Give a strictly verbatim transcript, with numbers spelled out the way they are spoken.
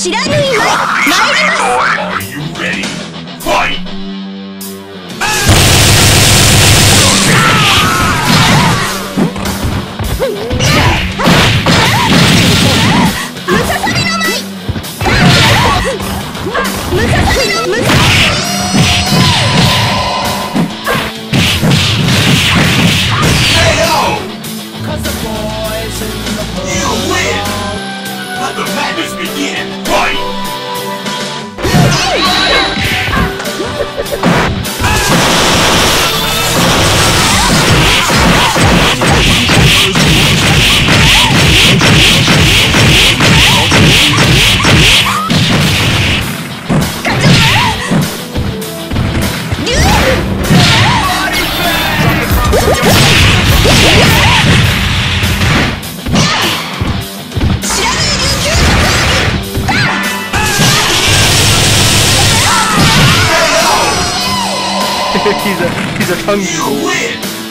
知らぬいまい参ります。 Are you ready? Fight! ムササビの舞ムササビのムサ You win! Let the madness begin! Fight! he's a he's a tongue. You win!